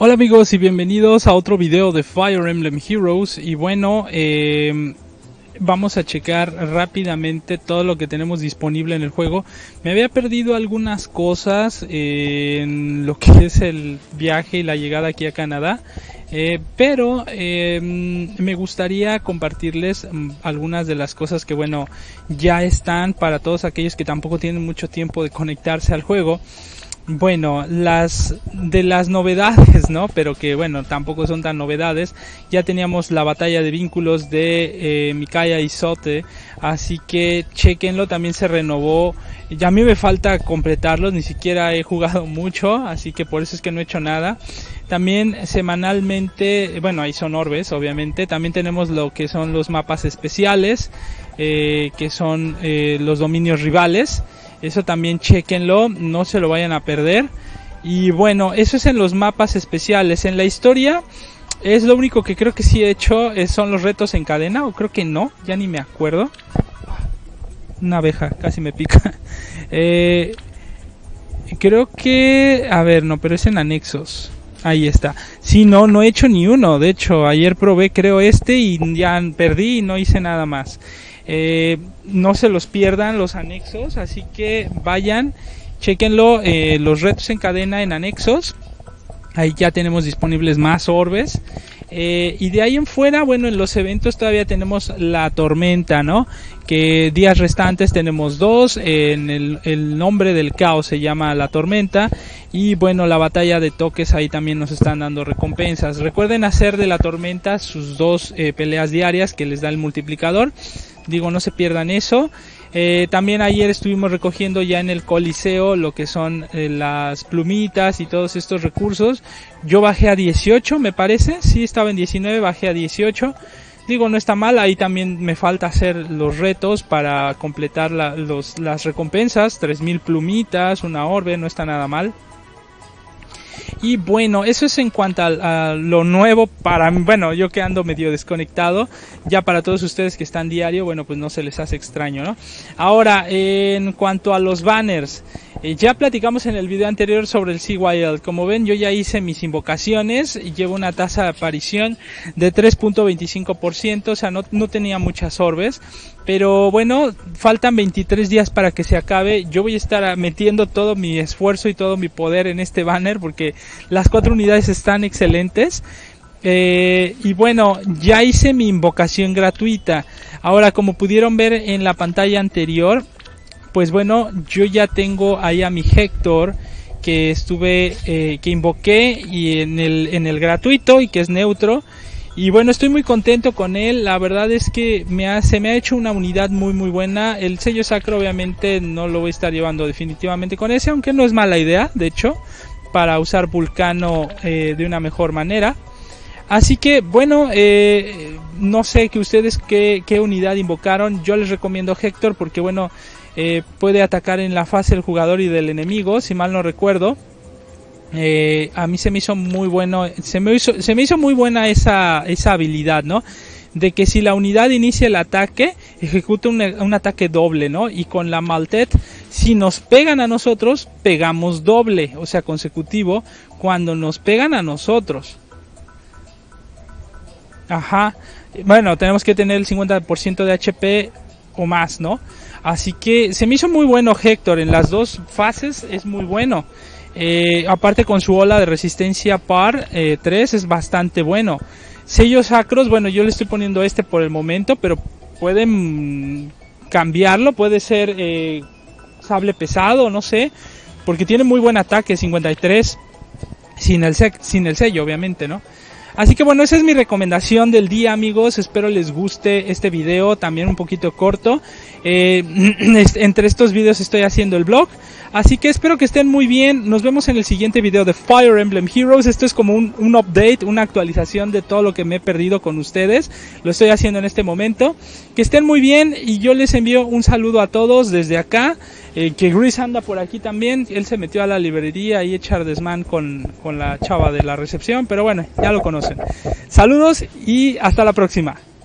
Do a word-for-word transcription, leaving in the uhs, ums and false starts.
Hola amigos y bienvenidos a otro video de Fire Emblem Heroes. Y bueno, eh, vamos a checar rápidamente todo lo que tenemos disponible en el juego. Me había perdido algunas cosas eh, en lo que es el viaje y la llegada aquí a Canadá, eh, pero eh, me gustaría compartirles algunas de las cosas que bueno ya están para todos aquellos que tampoco tienen mucho tiempo de conectarse al juego. Bueno, las de las novedades, ¿no? Pero que bueno, tampoco son tan novedades. Ya teníamos la batalla de vínculos de eh, Micaiah y Zote, así que chequenlo, también se renovó. Ya a mí me falta completarlos, ni siquiera he jugado mucho, así que por eso es que no he hecho nada. También semanalmente, bueno, ahí son orbes, obviamente. También tenemos lo que son los mapas especiales, eh, que son eh, los dominios rivales. Eso también chequenlo, no se lo vayan a perder. Y bueno, eso es en los mapas especiales. En la historia es lo único que creo que sí he hecho, es, son los retos en cadena, o creo que no, ya ni me acuerdo. Una abeja, casi me pica. eh, creo que, a ver, no, pero es en anexos. Ahí está. Sí, no, no he hecho ni uno. De hecho, ayer probé creo este y ya perdí y no hice nada más. Eh, no se los pierdan los anexos, así que vayan, chequenlo, eh, los retos en cadena en anexos. Ahí ya tenemos disponibles más orbes. Eh, y de ahí en fuera, bueno, en los eventos todavía tenemos la tormenta, ¿no? Que días restantes tenemos dos. En el, el nombre del caos se llama la tormenta. Y bueno, la batalla de toques, ahí también nos están dando recompensas. Recuerden hacer de la tormenta sus dos eh, peleas diarias que les da el multiplicador. Digo, no se pierdan eso. Eh, también ayer estuvimos recogiendo ya en el Coliseo lo que son eh, las plumitas y todos estos recursos. Yo bajé a dieciocho, me parece. Sí, estaba en diecinueve, bajé a dieciocho. Digo, no está mal. Ahí también me falta hacer los retos para completar la, los, las recompensas. tres mil plumitas, una orbe, no está nada mal. Y bueno, eso es en cuanto a, a lo nuevo para mí. Bueno, yo que ando medio desconectado, ya para todos ustedes que están diario, bueno, pues no se les hace extraño, ¿no? Ahora, eh, en cuanto a los banners, eh, ya platicamos en el video anterior sobre el Sea Wild. Como ven, yo ya hice mis invocaciones y llevo una tasa de aparición de tres punto veinticinco por ciento, o sea, no, no tenía muchas orbes. Pero bueno, faltan veintitrés días para que se acabe. Yo voy a estar metiendo todo mi esfuerzo y todo mi poder en este banner porque las cuatro unidades están excelentes. Eh, y bueno, ya hice mi invocación gratuita. Ahora, como pudieron ver en la pantalla anterior, pues bueno, yo ya tengo ahí a mi Héctor que estuve, eh, que invoqué y en el, en el gratuito y que es neutro. Y bueno, estoy muy contento con él. La verdad es que me ha, se me ha hecho una unidad muy muy buena. El sello sacro obviamente no lo voy a estar llevando definitivamente con ese, aunque no es mala idea, de hecho, para usar Vulcano eh, de una mejor manera. Así que bueno, eh, no sé que ustedes qué, qué unidad invocaron. Yo les recomiendo Héctor porque bueno, eh, puede atacar en la fase del jugador y del enemigo, si mal no recuerdo. Eh, a mí se me hizo muy bueno, se me hizo, se me hizo muy buena esa, esa habilidad, ¿no? De que si la unidad inicia el ataque, ejecuta un, un ataque doble, ¿no? Y con la Maltet, si nos pegan a nosotros, pegamos doble, o sea, consecutivo, cuando nos pegan a nosotros. Ajá. Bueno, tenemos que tener el cincuenta por ciento de H P o más, ¿no? Así que se me hizo muy bueno Héctor, en las dos fases es muy bueno. Eh, aparte con su ola de resistencia par eh, tres es bastante bueno. Sellos sacros, bueno, yo le estoy poniendo este por el momento, pero pueden cambiarlo, puede ser eh, sable pesado, no sé, porque tiene muy buen ataque, cincuenta y tres, sin el, sin el sello obviamente, ¿no? Así que bueno, esa es mi recomendación del día, amigos. Espero les guste este video, también un poquito corto. Eh, entre estos videos estoy haciendo el vlog. Así que espero que estén muy bien. Nos vemos en el siguiente video de Fire Emblem Heroes. Esto es como un, un update, una actualización de todo lo que me he perdido con ustedes. Lo estoy haciendo en este momento. Que estén muy bien y yo les envío un saludo a todos desde acá. Eh, que Gris anda por aquí también. Él se metió a la librería y echar desmán con, con la chava de la recepción. Pero bueno, ya lo conocen. Saludos y hasta la próxima.